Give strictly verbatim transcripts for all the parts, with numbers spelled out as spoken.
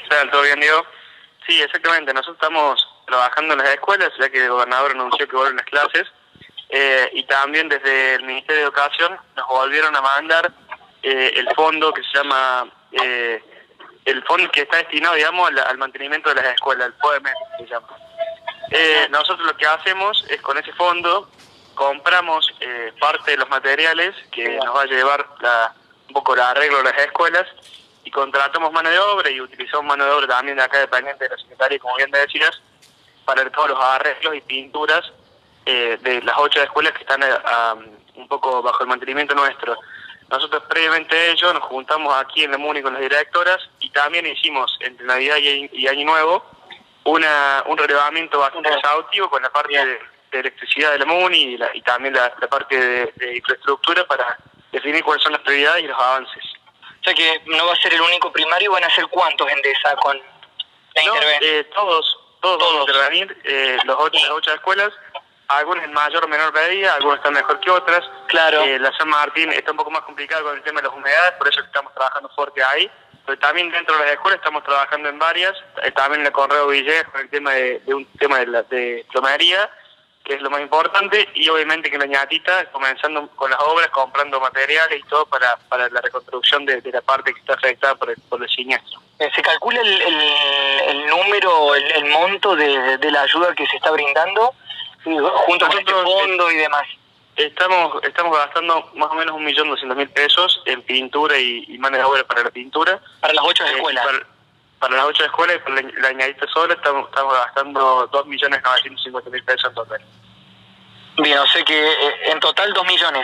tal? ¿Todo bien, Diego? Sí, exactamente. Nosotros estamos trabajando en las escuelas, ya que el gobernador anunció que vuelven las clases, eh, y también desde el Ministerio de Educación nos volvieron a mandar eh, el fondo que se llama, eh, el fondo que está destinado, digamos, al, al mantenimiento de las escuelas, el P O E M se llama. Eh, nosotros lo que hacemos es con ese fondo compramos eh, parte de los materiales que nos va a llevar la, un poco el arreglo de las escuelas, y contratamos mano de obra y utilizamos mano de obra también de acá dependiente de la Secretaría, como bien te decías, para todos los arreglos y pinturas eh, de las ocho escuelas que están a, a, un poco bajo el mantenimiento nuestro. Nosotros previamente a ello nos juntamos aquí en la MUNI con las directoras y también hicimos entre Navidad y, y Año Nuevo una, un relevamiento bastante exhaustivo con la parte de, de electricidad de la MUNI y, la, y también la, la parte de, de infraestructura para definir cuáles son las prioridades y los avances. O sea que no va a ser el único primario, ¿van a ser cuántos Endesa con la no, intervención? Eh, todos, todos, todos vamos a intervenir, eh, los ocho, las ocho escuelas, algunas en mayor o menor medida, algunas están mejor que otras. Claro. Eh, la San Martín está un poco más complicada con el tema de las humedades, por eso estamos trabajando fuerte ahí. Pero también dentro de las escuelas estamos trabajando en varias, eh, también en la Correo Villegas con el tema de, de un tema de, la, de plomería, que es lo más importante, y obviamente que la ñatita, comenzando con las obras, comprando materiales y todo para, para la reconstrucción de, de la parte que está afectada por el, por el siniestro. ¿Se calcula el, el, el número, el, el monto de, de la ayuda que se está brindando, junto con este fondo y demás? Estamos estamos gastando más o menos un millón doscientos mil pesos en pintura y, y mano de obra para la pintura. ¿Para las ocho eh, escuelas? Para, para las ocho escuelas y para la, la ñatita sola estamos, estamos gastando dos millones novecientos cincuenta mil pesos en total. Bien, o sea que eh, en total dos millones.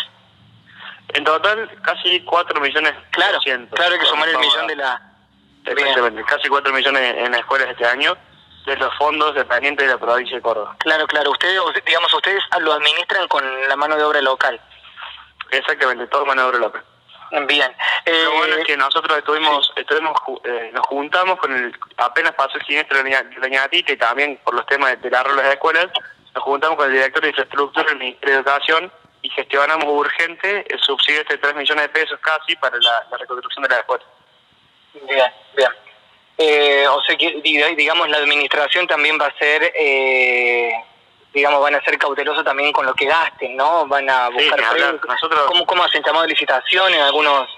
En total casi cuatro millones. Claro, claro, hay que sumar el millón de la... Exactamente, bien. Casi cuatro millones en las escuelas este año, de los fondos dependientes de la provincia de Córdoba. Claro, claro. Ustedes, digamos, ustedes lo administran con la mano de obra local. Exactamente, todo mano de obra local. Bien. Eh, lo bueno es que nosotros estuvimos, sí. estuvimos eh, nos juntamos con el, apenas pasó el siniestro de la ñatita y también por los temas de, de arreglo de las escuelas, nos juntamos con el director de infraestructura del Ministerio de Educación y gestionamos urgente el subsidio de tres millones de pesos casi para la, la reconstrucción de la escuela. Bien, bien. Eh, o sea que, digamos, la administración también va a ser, eh, digamos, van a ser cautelosos también con lo que gasten, ¿no? Van a buscar... Sí, hablar, nosotros, ¿Cómo, ¿Cómo hacen llamado de licitación en algunos...?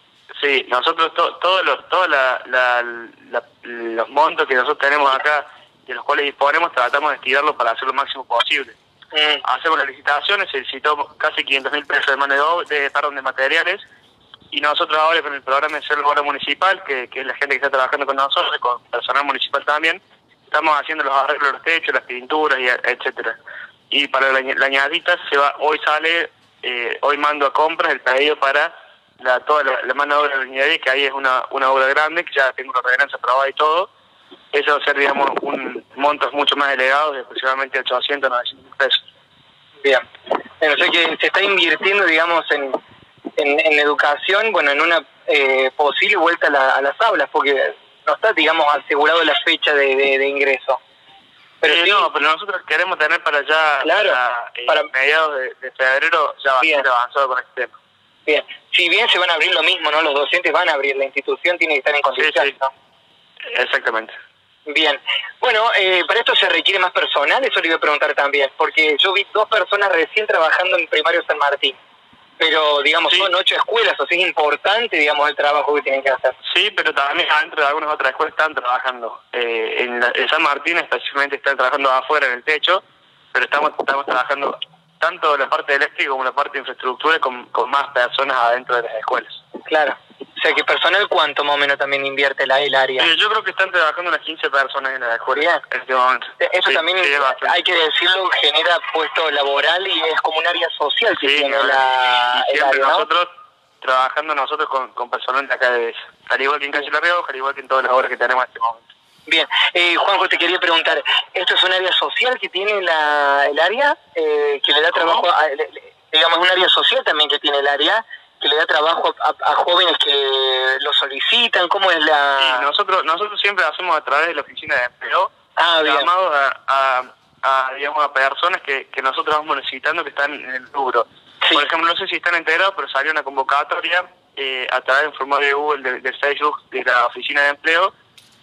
Sí, nosotros to, todos los todos la, la, la, los montos que nosotros tenemos acá, de los cuales disponemos, tratamos de estirarlos para hacer lo máximo posible. Mm. Hacemos las licitaciones, se licitó casi quinientos mil pesos de mano de obra, de, perdón, de materiales, y nosotros ahora con el programa de Ser Obra Municipal, que, que es la gente que está trabajando con nosotros, con personal municipal también, estamos haciendo los arreglos de los techos, las pinturas, y etcétera. Y para la, la ñatita se va, hoy sale, eh, hoy mando a compras el pedido para la, toda la, la mano de obra de la ñatita, que ahí es una, una obra grande, que ya tengo una ordenanza aprobada y todo. Eso va a ser, digamos, un montos mucho más elevados, de aproximadamente ochocientos, novecientos mil pesos. Bien. Bueno, o sea que se está invirtiendo, digamos, en... En, en educación, bueno, en una eh, posible vuelta a, la, a las aulas, porque no está, digamos, asegurado la fecha de, de, de ingreso. Pero eh, sí, no, pero nosotros queremos tener para allá, claro, para, eh, para mediados de, de febrero, ya bastante avanzado con este tema. Bien, si bien se van a abrir lo mismo, ¿no? Los docentes van a abrir, la institución tiene que estar en condiciones, sí, sí. ¿no? Exactamente. Bien, bueno, eh, para esto se requiere más personal, eso le iba a preguntar también, porque yo vi dos personas recién trabajando en Primario San Martín. Pero, digamos, sí. Son ocho escuelas, o sea, es importante, digamos, el trabajo que tienen que hacer. Sí, pero también adentro de algunas otras escuelas están trabajando. Eh, en, la, en San Martín específicamente están trabajando afuera en el techo, pero estamos estamos trabajando tanto la parte eléctrica como la parte de infraestructura con, con más personas adentro de las escuelas. Claro. O sea, que personal, ¿cuánto más o menos también invierte la, el área? Sí, yo creo que están trabajando unas quince personas en la escuela en este momento. Eso sí, también, sí, hay que decirlo, genera puesto laboral y es como un área social que sí, tiene no, la, y el siempre área, ¿no? Nosotros, trabajando nosotros con, con personal de acá de ella. Al igual que en Calle La Rioja, al igual que en todas las obras que tenemos en este momento. Bien. Eh, Juanjo, te quería preguntar, ¿esto es un área social que tiene la, el área? Eh, que le da trabajo, a, le, le, digamos, un área social también que tiene el área, que le da trabajo a, a, a jóvenes que lo solicitan. ¿Cómo es la...? Sí, nosotros nosotros siempre hacemos a través de la oficina de empleo, ah, llamados a, a, a, digamos, a personas que, que nosotros vamos necesitando que están en el rubro. Sí. Por ejemplo, no sé si están enterados, pero salió una convocatoria eh, a través del formulario de Google, de, de Facebook, de la oficina de empleo,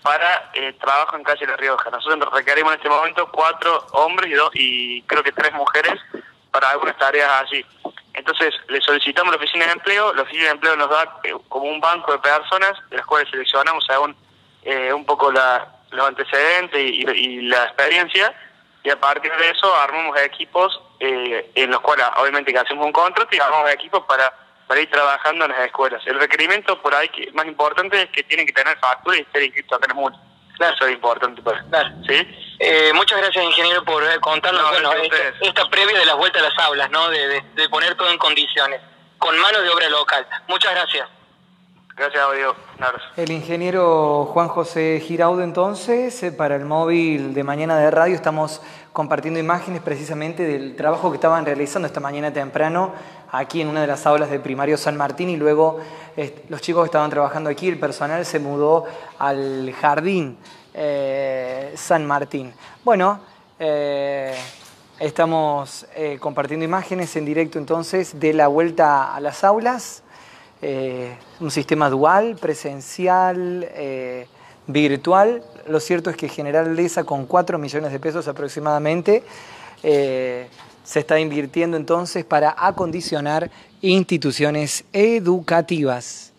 para eh, trabajo en calle La Rioja. Nosotros requerimos en este momento cuatro hombres y, dos, y creo que tres mujeres para algunas tareas allí. Entonces le solicitamos a la oficina de empleo, la oficina de empleo nos da eh, como un banco de personas, de las cuales seleccionamos según eh, un poco la, los antecedentes y, y, y la experiencia, y a partir de eso armamos equipos eh, en los cuales obviamente que hacemos un contrato y armamos equipos para, para ir trabajando en las escuelas. El requerimiento por ahí que más importante es que tienen que tener factura y estar inscritos acá en el M U N. Claro. Eso es importante para claro. ¿Sí? Eh, muchas gracias, ingeniero, por eh, contarnos, no, bueno, esta, esta previa de las vueltas a las aulas, ¿no? De, de, de poner todo en condiciones, con mano de obra local. Muchas gracias. Gracias, Diego. El ingeniero Juan José Giraudo, entonces, para el móvil de Mañana de Radio estamos compartiendo imágenes precisamente del trabajo que estaban realizando esta mañana temprano aquí en una de las aulas de primario San Martín, y luego eh, los chicos que estaban trabajando aquí, el personal se mudó al jardín eh, San Martín. Bueno, eh, estamos eh, compartiendo imágenes en directo entonces de la vuelta a las aulas. Eh, un sistema dual, presencial, eh, virtual. Lo cierto es que General Leza, con cuatro millones de pesos aproximadamente, eh, se está invirtiendo entonces para acondicionar instituciones educativas.